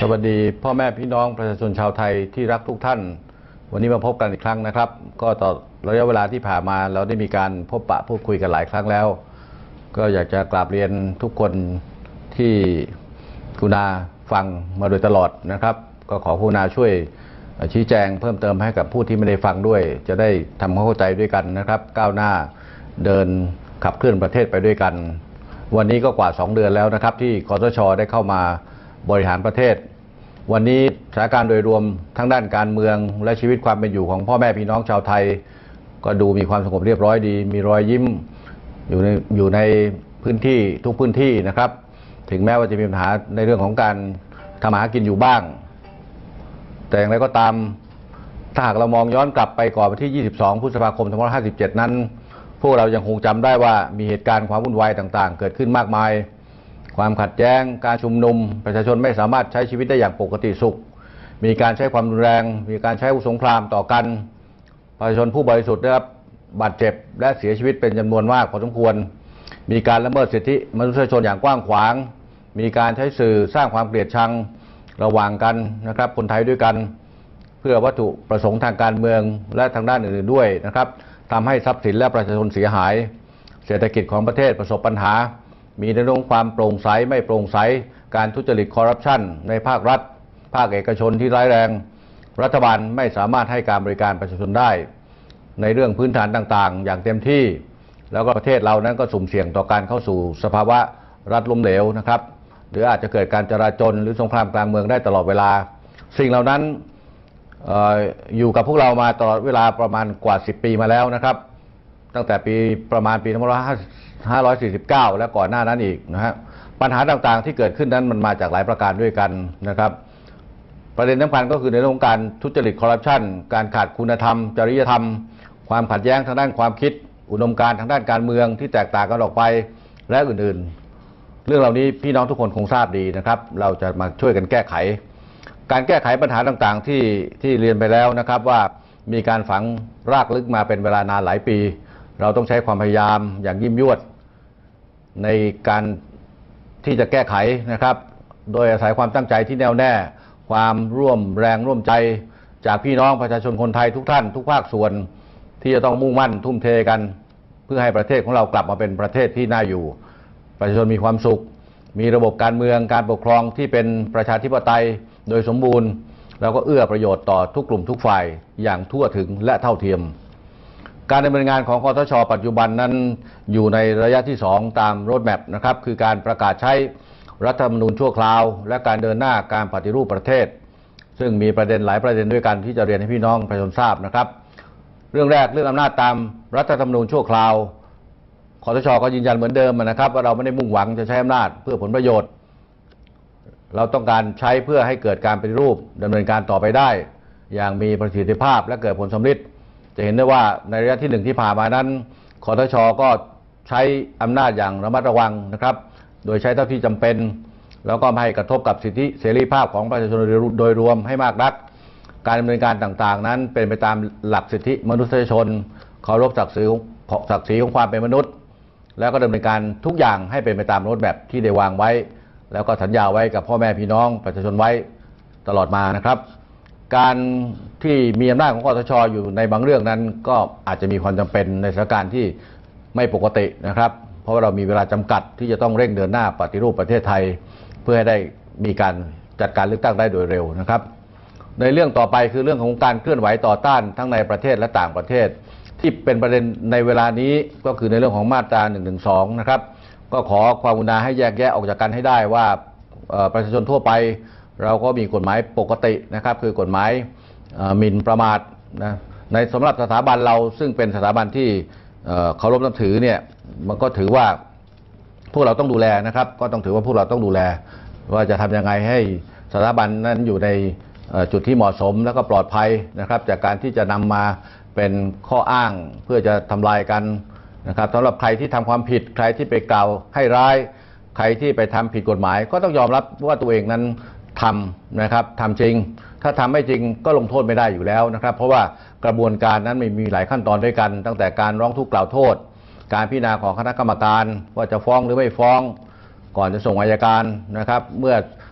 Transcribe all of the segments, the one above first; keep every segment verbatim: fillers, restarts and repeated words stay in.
สวัสดีพ่อแม่พี่น้องประชาชนชาวไทยที่รักทุกท่านวันนี้มาพบกันอีกครั้งนะครับก็ต่อระยะเวลาที่ผ่านมาเราได้มีการพบปะพูดคุยกันหลายครั้งแล้วก็อยากจะกราบเรียนทุกคนที่กรุณาฟังมาโดยตลอดนะครับก็ขอกรุณาช่วยชี้แจงเพิ่มเติมให้กับผู้ที่ไม่ได้ฟังด้วยจะได้ทำความเข้าใจด้วยกันนะครับก้าวหน้าเดินขับเคลื่อนประเทศไปด้วยกันวันนี้ก็กว่าสองเดือนแล้วนะครับที่คสช.ได้เข้ามาบริหารประเทศวันนี้สถานการณ์โดยรวมทั้งด้านการเมืองและชีวิตความเป็นอยู่ของพ่อแม่พี่น้องชาวไทยก็ดูมีความสงบเรียบร้อยดีมีรอยยิ้มอยู่ในอยู่ในพื้นที่ทุกพื้นที่นะครับถึงแม้ว่าจะมีปัญหาในเรื่องของการทำมาหากินอยู่บ้างแต่อย่างไรก็ตามถ้าหากเรามองย้อนกลับไปก่อนวันที่ยี่สิบสองพฤษภาคมสองพันห้าร้อยห้าสิบเจ็ดนั้นพวกเรายังคงจำได้ว่ามีเหตุการณ์ความวุ่นวายต่างๆเกิดขึ้นมากมายความขัดแย้งการชุมนุมประชาชนไม่สามารถใช้ชีวิตได้อย่างปกติสุขมีการใช้ความรุนแรงมีการใช้อาวุธสงครามต่อกันประชาชนผู้บริสุทธิ์ได้รับบาดเจ็บและเสียชีวิตเป็นจำนวนมากพอสมควรมีการละเมิดสิทธิมนุษยชนอย่างกว้างขวางมีการใช้สื่อสร้างความเกลียดชังระหว่างกันนะครับคนไทยด้วยกันเพื่อวัตถุประสงค์ทางการเมืองและทางด้านอื่นๆด้วยนะครับทำให้ทรัพย์สินและประชาชนเสียหายเศรษฐกิจของประเทศประสบปัญหามีในเรื่องความโปร่งใสไม่โปร่งใสการทุจริตคอร์รัปชันในภาครัฐภาคเอกชนที่ร้ายแรงรัฐบาลไม่สามารถให้การบริการประชาชนได้ในเรื่องพื้นฐานต่างๆอย่างเต็มที่แล้วก็ประเทศเรานั้นก็สุ่มเสี่ยงต่อการเข้าสู่สภาวะรัฐล้มเหลวนะครับหรืออาจจะเกิดการจราจรหรือสงครามกลางเมืองได้ตลอดเวลาสิ่งเหล่านั้น อ, ออยู่กับพวกเรามาตลอดเวลาประมาณกว่าสิบปีมาแล้วนะครับตั้งแต่ปีประมาณปีสองพันห้าร้อยสี่สิบเก้าและก่อนหน้านั้นอีกนะฮะปัญหาต่างๆที่เกิดขึ้นนั้นมันมาจากหลายประการด้วยกันนะครับประเด็นสำคัญก็คือในเรื่องของการทุจริตคอร์รัปชันการขาดคุณธรรมจริยธรรมความขัดแย้งทางด้านความคิดอุดมการณ์ทางด้านการเมืองที่แตกต่างกันออกไปและอื่นๆเรื่องเหล่านี้พี่น้องทุกคนคงทราบดีนะครับเราจะมาช่วยกันแก้ไขการแก้ไขปัญหาต่างๆที่ที่เรียนไปแล้วนะครับว่ามีการฝังรากลึกมาเป็นเวลานานหลายปีเราต้องใช้ความพยายามอย่างยิ่งยวดในการที่จะแก้ไขนะครับโดยอาศัยความตั้งใจที่แน่วแน่ความร่วมแรงร่วมใจจากพี่น้องประชาชนคนไทยทุกท่านทุกภาคส่วนที่จะต้องมุ่งมั่นทุ่มเทกันเพื่อให้ประเทศของเรากลับมาเป็นประเทศที่น่าอยู่ประชาชนมีความสุขมีระบบการเมืองการปกครองที่เป็นประชาธิปไตยโดยสมบูรณ์แล้วก็เอื้อประโยชน์ต่อทุกกลุ่มทุกฝ่ายอย่างทั่วถึงและเท่าเทียมการดำเนินงานของคสช.ปัจจุบันนั้นอยู่ในระยะที่สองตามโรดแมพนะครับคือการประกาศใช้รัฐธรรมนูญชั่วคราวและการเดินหน้าการปฏิรูปประเทศซึ่งมีประเด็นหลายประเด็นด้วยกันที่จะเรียนให้พี่น้องประชาชนทราบนะครับเรื่องแรกเรื่องอำนาจตามรัฐธรรมนูญชั่วคราวคสช.ก็ยืนยันเหมือนเดิมนะครับว่าเราไม่ได้มุ่งหวังจะใช้อำนาจเพื่อผลประโยชน์เราต้องการใช้เพื่อให้เกิดการปฏิรูปดำเนินการต่อไปได้อย่างมีประสิทธิภาพและเกิดผลสำเร็จจะเห็นได้ว่าในระยะที่หนึ่งที่ผ่านมานั้นคสช.ก็ใช้อำนาจอย่างระมัดระวังนะครับโดยใช้เท่าที่จำเป็นแล้วก็ไม่ให้กระทบกับสิทธิเสรีภาพของประชาชนโดยรวมให้มากนักการดำเนินการต่างๆนั้นเป็นไปตามหลักสิทธิมนุษยชนเคารพศักดิ์ศรีของศักดิ์ศรีของความเป็นมนุษย์แล้วก็ดำเนินการทุกอย่างให้เป็นไปตามโรดแมพที่ได้วางไว้แล้วก็สัญญาไว้กับพ่อแม่พี่น้องประชาชนไว้ตลอดมานะครับการที่มีอำนาจของคสช.อยู่ในบางเรื่องนั้นก็อาจจะมีความจำเป็นในสถานการณ์ที่ไม่ปกตินะครับเพราะว่าเรามีเวลาจำกัดที่จะต้องเร่งเดินหน้าปฏิรูปประเทศไทยเพื่อให้ได้มีการจัดการเลือกตั้งได้โดยเร็วนะครับในเรื่องต่อไปคือเรื่องของการเคลื่อนไหวต่อต้านทั้งในประเทศและต่างประเทศที่เป็นประเด็นในเวลานี้ก็คือในเรื่องของมาตราหนึ่งหนึ่งสองนะครับก็ขอความกรุณาให้แยกแยะออกจากกันให้ได้ว่าประชาชนทั่วไปเราก็มีกฎหมายปกตินะครับคือกฎหมายหมิ่นประมาทนะในสำหรับสถาบันเราซึ่งเป็นสถาบันที่เคารพนับถือเนี่ยมันก็ถือว่าพวกเราต้องดูแลนะครับก็ต้องถือว่าพวกเราต้องดูแลว่าจะทำยังไงให้สถาบันนั้นอยู่ในจุดที่เหมาะสมแล้วก็ปลอดภัยนะครับจากการที่จะนำมาเป็นข้ออ้างเพื่อจะทำลายกันนะครับสำหรับใครที่ทำความผิดใครที่ไปกล่าวให้ร้ายใครที่ไปทำผิดกฎหมายก็ต้องยอมรับว่าตัวเองนั้นทำนะครับทำจริงถ้าทำไม่จริงก็ลงโทษไม่ได้อยู่แล้วนะครับเพราะว่ากระบวนการนั้นไม่มีหลายขั้นตอนด้วยกันตั้งแต่การร้องทุกข์กล่าวโทษการพิจารณาของคณะกรรมการว่าจะฟ้องหรือไม่ฟ้องก่อนจะส่งอัยการนะครับเมื่อ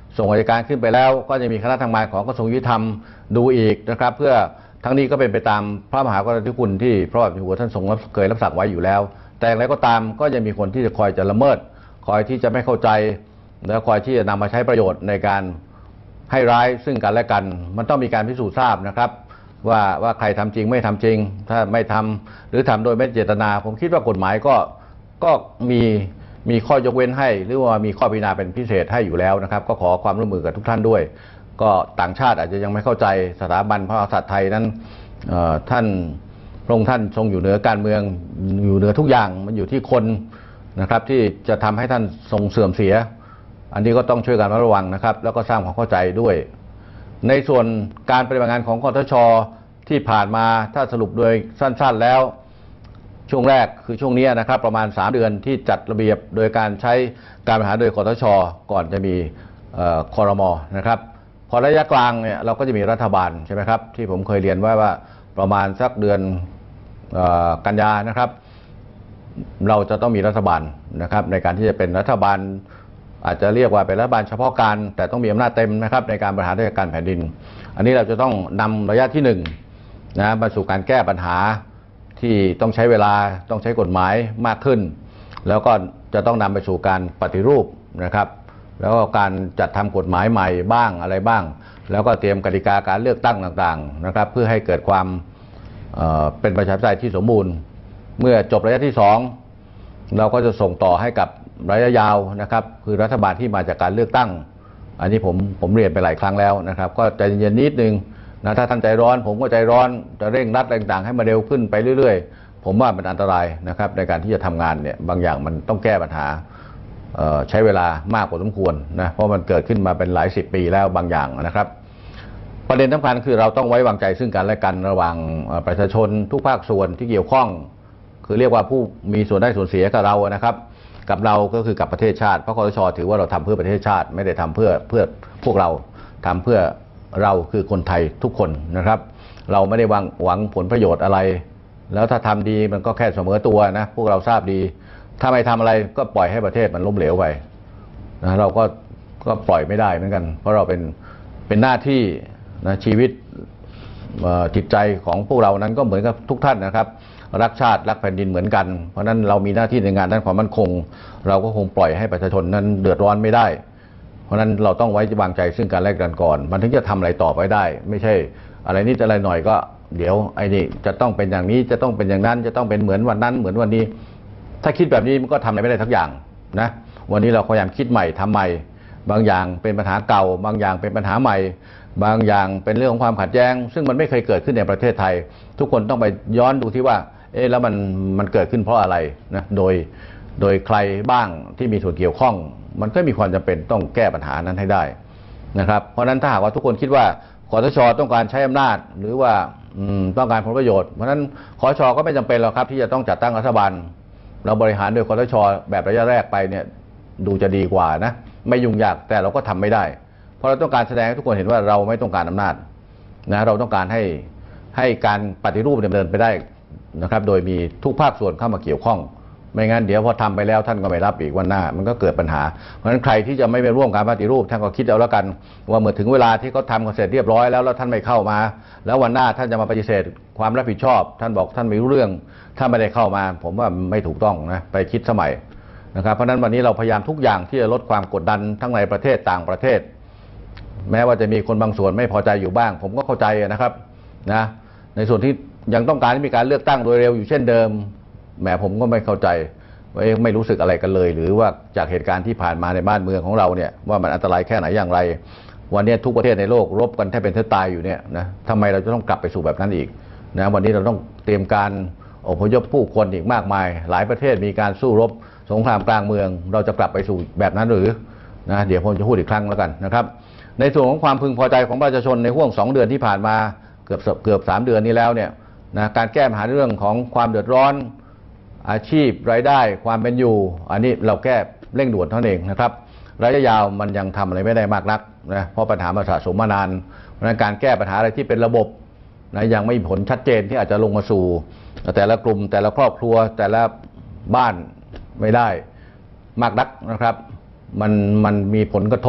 ส่งอัยการขึ้นไปแล้วก็จะมีคณะทำงานของกระทรวงยุติธรรมดูอีกนะครับเพื่อทั้งนี้ก็เป็นไปตามพระมหากรุณาธิคุณที่พระบาทสมเด็จพระเจ้าอยู่หัวท่านทรงเคยรับสั่งไว้อยู่แล้วแต่อย่างไรก็ตามก็จะมีคนที่จะคอยจะละเมิดคอยที่จะไม่เข้าใจและคอยที่จะนำมาใช้ประโยชน์ในการให้ร้ายซึ่งกันและกันมันต้องมีการพิสูจน์ทราบนะครับว่าว่าใครทำจริงไม่ทำจริงถ้าไม่ทำหรือทำโดยไม่เจตนาผมคิดว่ากฎหมายก็ก็มีมีข้อยกเว้นให้หรือว่ามีข้อพิจารณาเป็นพิเศษให้อยู่แล้วนะครับก็ขอความร่วมมือกับทุกท่านด้วยก็ต่างชาติอาจจะยังไม่เข้าใจสถาบันพระมหากษัตริย์ไทยนั้นท่านพระองค์ท่านทรงอยู่เหนือการเมืองอยู่เหนือทุกอย่างมันอยู่ที่คนนะครับที่จะทำให้ท่านทรงเสื่อมเสียอันนี้ก็ต้องช่วยกันระวังนะครับแล้วก็สร้างความเข้าใจด้วยในส่วนการปฏิบัติงานของคสช.ที่ผ่านมาถ้าสรุปโดยสั้นๆแล้วช่วงแรกคือช่วงนี้นะครับประมาณสามเดือนที่จัดระเบียบโดยการใช้การบริหารโดยคสช.ก่อนจะมีครม.นะครับพอระยะกลางเนี่ยเราก็จะมีรัฐบาลใช่ไหมครับที่ผมเคยเรียนไว้ว่าประมาณสักเดือนกันยานะครับเราจะต้องมีรัฐบาลนะครับในการที่จะเป็นรัฐบาลอาจจะเรียกว่าเป็นรัฐบาลเฉพาะการแต่ต้องมีอำนาจเต็มนะครับในการบริหารราชการแผ่นดินอันนี้เราจะต้องนำระยะที่หนึ่งนะมาสู่การแก้ปัญหาที่ต้องใช้เวลาต้องใช้กฎหมายมากขึ้นแล้วก็จะต้องนำไปสู่การปฏิรูปนะครับแล้วก็การจัดทำกฎหมายใหม่บ้างอะไรบ้างแล้วก็เตรียมกติกาการเลือกตั้งต่างๆนะครับเพื่อให้เกิดความเอ่อเป็นประชาธิปไตยที่สมบูรณ์เมื่อจบระยะที่สองเราก็จะส่งต่อให้กับระยะยาวนะครับคือรัฐบาลที่มาจากการเลือกตั้งอันนี้ผมผมเรียนไปหลายครั้งแล้วนะครับก็ใจเย็นๆนิดนึงนะถ้าท่านใจร้อนผมก็ใจร้อนจะเร่งรัดต่างๆให้มาเร็วขึ้นไปเรื่อยๆผมว่ามันอันตรายนะครับในการที่จะทำงานเนี่ยบางอย่างมันต้องแก้ปัญหาใช้เวลามากกว่าสมควรนะเพราะมันเกิดขึ้นมาเป็นหลายสิบปีแล้วบางอย่างนะครับประเด็นสำคัญคือเราต้องไว้วางใจซึ่งกันและกันระหว่างประชาชนทุกภาคส่วนที่เกี่ยวข้องคือเรียกว่าผู้มีส่วนได้ส่วนเสียกับเรานะครับกับเราก็คือกับประเทศชาติเพราะคสช.ถือว่าเราทำเพื่อประเทศชาติไม่ได้ทำเพื่อเพื่อพวกเราทำเพื่อเราคือคนไทยทุกคนนะครับเราไม่ได้หวังหวังผลประโยชน์อะไรแล้วถ้าทำดีมันก็แค่เสมอตัวนะพวกเราทราบดีถ้าไม่ทำอะไรก็ปล่อยให้ประเทศมันล้มเหลวไปนะเราก็ก็ปล่อยไม่ได้เหมือนกันเพราะเราเป็นเป็นหน้าที่นะชีวิตจิตใจของพวกเรานั้นก็เหมือนกับทุกท่านนะครับรักชาติรักแผ่นดินเหมือนกันเพราะนั้นเรามีหน้าที่ในงานด้านความมั่นคงเราก็คงปล่อยให้ประชาชนนั้นเดือดร้อนไม่ได้เพราะนั้นเราต้องไว้วางใจซึ่งกันและกันก่อนมันถึงจะทำอะไรต่อไปได้ไม่ใช่อะไรนิดอะไรหน่อยก็เดี๋ยวไอ้นี่จะต้องเป็นอย่างนี้จะต้องเป็นอย่างนั้นจะต้องเป็นเหมือนวันนั้นเหมือนวันนี้ถ้าคิดแบบนี้มันก็ทำอะไรไม่ได้ทักอย่างนะวันนี้เราพยายามคิดใหม่ทำใหม่บางอย่างเป็นปัญหาเก่าบางอย่างเป็นปัญหาใหม่บางอย่างเป็นเรื่องของความขัดแย้งซึ่งมันไม่เคยเกิดขึ้นในประเทศไทยทุกคนต้องไปย้อนดูที่ว่าเอ๊ะแล้วมันมันเกิดขึ้นเพราะอะไรนะโดยโดยใครบ้างที่มีส่วนเกี่ยวข้องมันก็มีความจำเป็นต้องแก้ปัญหานั้นให้ได้นะครับเพราะฉะนั้นถ้าหากว่าทุกคนคิดว่าคสช.ต้องการใช้อำนาจหรือว่าต้องการผลประโยชน์เพราะฉะนั้นคสช.ก็ไม่จำเป็นหรอกครับที่จะต้องจัดตั้งรัฐบาลเราบริหารโดยคสช.แบบระยะแรกไปเนี่ยดูจะดีกว่านะไม่ยุ่งยากแต่เราก็ทำไม่ได้เพราะเราต้องการแสดงให้ทุกคนเห็นว่าเราไม่ต้องการอำนาจนะเราต้องการให้ให้การปฏิรูปดำเนินไปได้นะครับโดยมีทุกภาคส่วนเข้ามาเกี่ยวข้องไม่งั้นเดี๋ยวพอทำไปแล้วท่านก็ไม่รับอีกวันหน้ามันก็เกิดปัญหาเพราะฉะนั้นใครที่จะไม่ไปร่วมการปฏิรูปท่านก็คิดเอาแล้วกันว่าเมื่อถึงเวลาที่เขาทำกันเสร็จเรียบร้อยแล้วแล้วท่านไม่เข้ามาแล้ววันหน้าท่านจะมาปฏิเสธความรับผิดชอบท่านบอกท่านไม่รู้เรื่องท่านไม่ได้เข้ามาผมว่าไม่ถูกต้องนะไปคิดสมัยนะครับเพราะฉะนั้นวันนี้เราพยายามทุกอย่างที่จะลดความกดดันทั้งในประเทศต่างประเทศแม้ว่าจะมีคนบางส่วนไม่พอใจอยู่บ้างผมก็เข้าใจนะครับนะในส่วนที่ยังต้องการให้มีการเลือกตั้งโดยเร็วอยู่เช่นเดิมแหมผมก็ไม่เข้าใจว่าไม่รู้สึกอะไรกันเลยหรือว่าจากเหตุการณ์ที่ผ่านมาในบ้านเมืองของเราเนี่ยว่ามันอันตรายแค่ไหนอย่างไรวันนี้ทุกประเทศในโลกรบกันแทบเป็นแทบตายอยู่เนี่ยนะทำไมเราจะต้องกลับไปสู่แบบนั้นอีกนะวันนี้เราต้องเตรียมการอพยพผู้คนอีกมากมายหลายประเทศมีการสู้รบสงครามกลางเมืองเราจะกลับไปสู่แบบนั้นหรือนะเดี๋ยวผมจะพูดอีกครั้งแล้วกันนะครับในส่วนของความพึงพอใจของประชาชนในห่วงสองเดือนที่ผ่านมาเกือบเกือบสามเดือนนี้แล้วเนี่ยนะการแก้ปัญหาเรื่องของความเดือดร้อนอาชีพรายได้ความเป็นอยู่อันนี้เราแก้เร่งด่วนเท่านั้นเองนะครับระยะยาวมันยังทำอะไรไม่ได้มากนักนะเพราะปัญหามันสะสมมานานเพราะฉะนั้นการแก้ปัญหาอะไรที่เป็นระบบนะยังไม่มีผลชัดเจนที่อาจจะลงมาสู่แต่ละกลุ่มแต่ละครอบครัวแต่ละบ้านไม่ได้มากนักนะครับมันมันมีผลกระทบ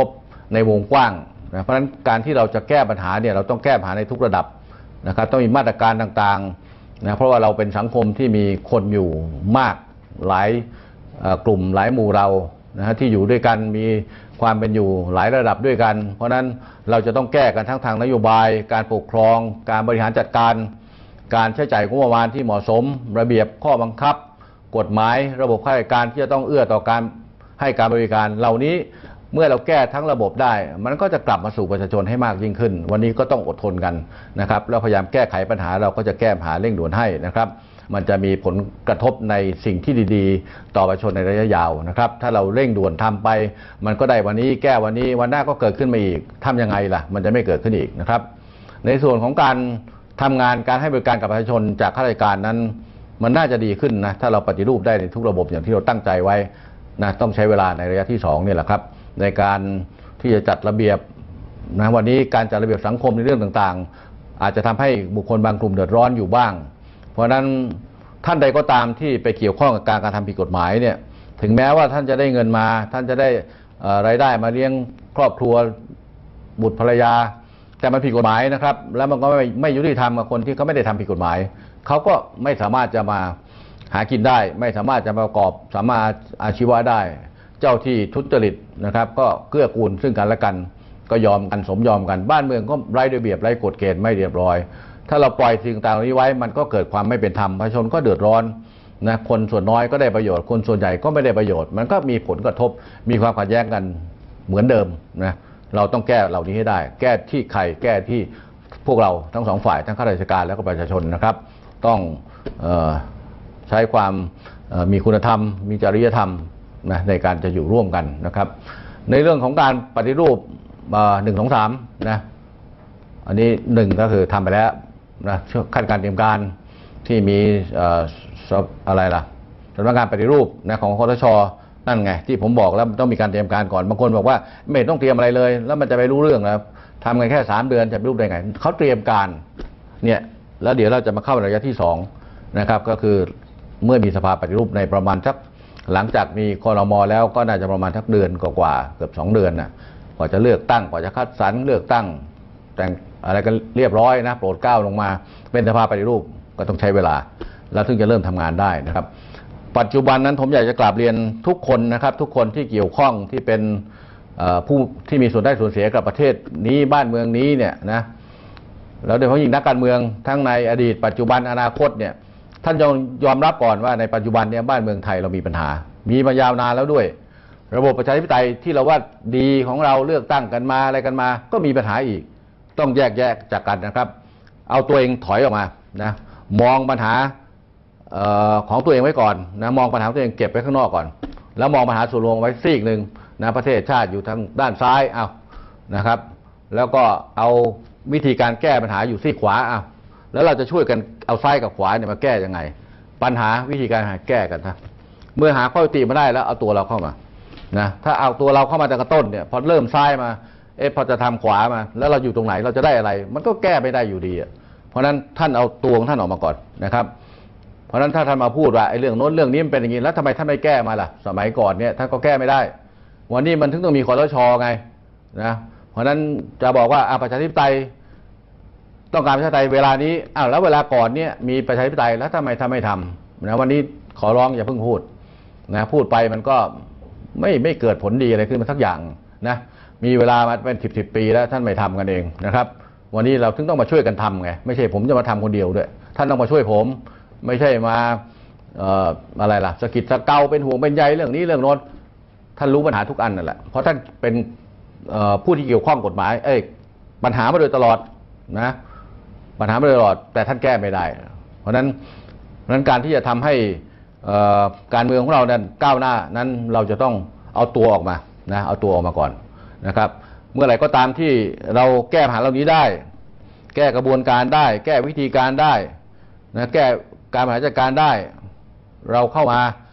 ในวงกว้างนะเพราะฉะนั้นการที่เราจะแก้ปัญหาเนี่ยเราต้องแก้ปัญหาในทุกระดับนะครับต้องมีมาตรการต่างๆนะเพราะว่าเราเป็นสังคมที่มีคนอยู่มากหลายกลุ่มหลายหมู่เรานะฮะที่อยู่ด้วยกันมีความเป็นอยู่หลายระดับด้วยกันเพราะฉะนั้นเราจะต้องแก้กันทั้งทางนโยบายการปกครองการบริหารจัดการการใช้จ่ายงบประมาณที่เหมาะสมระเบียบข้อบังคับกฎหมายระบบข้าราชการที่จะต้องเอื้อต่อการให้การบริการเหล่านี้เมื่อเราแก้ทั้งระบบได้มันก็จะกลับมาสู่ประชาชนให้มากยิ่งขึ้นวันนี้ก็ต้องอดทนกันนะครับแล้วพยายามแก้ไขปัญหาเราก็จะแก้ปัญหาเร่งด่วนให้นะครับมันจะมีผลกระทบในสิ่งที่ดีๆต่อประชาชนในระยะยาวนะครับถ้าเราเร่งด่วนทำไปมันก็ได้วันนี้แก้วันนี้วันหน้าก็เกิดขึ้นมาอีกทำยังไงล่ะมันจะไม่เกิดขึ้นอีกนะครับในส่วนของการทำงานการให้บริการกับประชาชนจากข้าราชการนั้นมันน่าจะดีขึ้นนะถ้าเราปฏิรูปได้ในทุกระบบอย่างที่เราตั้งใจไว้นะต้องใช้เวลาในระยะที่สองนี่แหละครับในการที่จะจัดระเบียบนะวันนี้การจัดระเบียบสังคมในเรื่องต่างๆอาจจะทำให้บุคคลบางกลุ่มเดือดร้อนอยู่บ้างเพราะฉะนั้นท่านใดก็ตามที่ไปเกี่ยวข้องกับการการทำผิดกฎหมายเนี่ยถึงแม้ว่าท่านจะได้เงินมาท่านจะได้รายได้มาเลี้ยงครอบครัวบุตรภรรยาแต่มันผิดกฎหมายนะครับแล้วมันก็ไม่ไม่ยุติธรรมกับคนที่เขาไม่ได้ทำผิดกฎหมายเขาก็ไม่สามารถจะมาหากินได้ไม่สามารถจะประกอบสามารถอาชีวะได้เจ้าที่ทุจริตนะครับก็เกื้อกูลซึ่งกันและกันก็ยอมกันสมยอมกันบ้านเมืองก็ไร้ระเบียบไร้กฎเกณฑ์ไม่เรียบร้อยถ้าเราปล่อยสิ่งต่างๆนี้ไว้มันก็เกิดความไม่เป็นธรรมประชาชนก็เดือดร้อนนะคนส่วนน้อยก็ได้ประโยชน์คนส่วนใหญ่ก็ไม่ได้ประโยชน์มันก็มีผลกระทบมีความขัดแย้งกันเหมือนเดิมนะเราต้องแก้เหล่านี้ให้ได้แก้ที่ใครแก้ที่พวกเราทั้งสองฝ่ายทั้งข้าราชการและก็ประชาชนนะครับต้องเอ่อใช้ความมีคุณธรรมมีจริยธรรมนะในการจะอยู่ร่วมกันนะครับในเรื่องของการปฏิรูปหนึ่งสองสามนะอันนี้หนึ่งก็คือทำไปแล้วนะขั้นการเตรียมการที่มีอะไรล่ะสำนักงานปฏิรูปนะของคสช.นั่นไงที่ผมบอกแล้วต้องมีการเตรียมการก่อนบางคนบอกว่าไม่ต้องเตรียมอะไรเลยแล้วมันจะไปรู้เรื่องแล้วทำกันแค่สามเดือนจะไปรู้ได้ไงเขาเตรียมการเนี่ยแล้วเดี๋ยวเราจะมาเข้าระยะที่สองนะครับก็คือเมื่อมีสภาปฏิรูปในประมาณสักหลังจากมีครม.แล้วก็น่าจะประมาณสักเดือนกว่าเกือบสองเดือนนะกว่าจะเลือกตั้งกว่าจะคัดสรรเลือกตั้งแต่งอะไรกันเรียบร้อยนะโปรดเกล้าลงมาเป็นสภาปฏิรูปก็ต้องใช้เวลาแล้วถึงจะเริ่มทำงานได้นะครับปัจจุบันนั้นผมอยากจะกราบเรียนทุกคนนะครับทุกคนที่เกี่ยวข้องที่เป็นผู้ที่มีส่วนได้ส่วนเสียกับประเทศนี้บ้านเมืองนี้เนี่ยนะแล้วโดยเฉพาะยิ่งนักการเมืองทั้งในอดีตปัจจุบันอนาคตเนี่ยท่านยอมยอมรับก่อนว่าในปัจจุบันเนี่ยบ้านเมืองไทยเรามีปัญหามีมายาวนานแล้วด้วยระบบประชาธิปไตยที่เราว่าดีของเราเลือกตั้งกันมาอะไรกันมาก็มีปัญหาอีกต้องแยกแยกจากกันนะครับเอาตัวเองถอยออกมานะมองปัญหาของตัวเองไว้ก่อนนะมองปัญหาตัวเองเก็บไว้ข้างนอกก่อนแล้วมองปัญหาส่วนรวมไว้ซีกหนึ่งนะประเทศชาติอยู่ทางด้านซ้ายเอานะครับแล้วก็เอาวิธีการแก้ปัญหาอยู่ซีกขวาเอาแล้วเราจะช่วยกันเอาซ้ายกับขวาเนี่ยมาแก้ยังไงปัญหาวิธีการหาแก้กันนะเมื่อหาข้อยุติมาได้แล้วเอาตัวเราเข้ามานะถ้าเอาตัวเราเข้ามาแต่กระต้นเนี่ยพอเริ่มซ้ายมาเอ๊ะพอจะทำขวามาแล้วเราอยู่ตรงไหนเราจะได้อะไรมันก็แก้ไม่ได้อยู่ดีเพราะฉะนั้นท่านเอาตัวของท่านออกมาก่อนนะครับเพราะฉะนั้นถ้าท่านมาพูดว่าไอ้เรื่องโน้นเรื่องนี้มันเป็นอย่างนี้แล้วทำไมท่านไม่แก้มาล่ะสมัยก่อนเนี่ยท่านก็แก้ไม่ได้วันนี้มันถึงต้องมีคสช.ไงนะเพราะฉะนั้นจะบอกว่าอาประชาธิปไตยต้องการประชาธิปไตยเวลานี้อ้าวแล้วเวลาก่อนเนี่ยมีประชาธิปไตยแล้วทำไมท่านไม่ทำนะวันนี้ขอร้องอย่าเพิ่งพูดนะพูดไปมันก็ไม่ไม่เกิดผลดีอะไรขึ้นมาสักอย่างนะมีเวลามาเป็นสิบสิบปีแล้วท่านไม่ทำกันเองนะครับวันนี้เราถึงต้องมาช่วยกันทำไงไม่ใช่ผมจะมาทำคนเดียวด้วยท่านต้องมาช่วยผมไม่ใช่มาเอ่ออะไรล่ะสะกิดสะเกาเป็นห่วงเป็นใยเรื่องนี้เรื่องโน้นท่านรู้ปัญหาทุกอันนั่นแหละเพราะท่านเป็นผู้ที่เกี่ยวข้องกฎหมายเอ้ยปัญหามาโดยตลอดนะปัญหามาโดยตลอดแต่ท่านแก้ไม่ได้เพราะฉะนั้นเพราะฉะนั้นการที่จะทำให้การเมืองของเรานั้นก้าวหน้านั้นเราจะต้องเอาตัวออกมานะเอาตัวออกมาก่อนนะครับเมื่อไหร่ก็ตามที่เราแก้ปัญหาเหล่านี้ได้แก้กระบวนการได้แก้วิธีการได้นะแก้การบริหารจัดการได้เราเข้ามา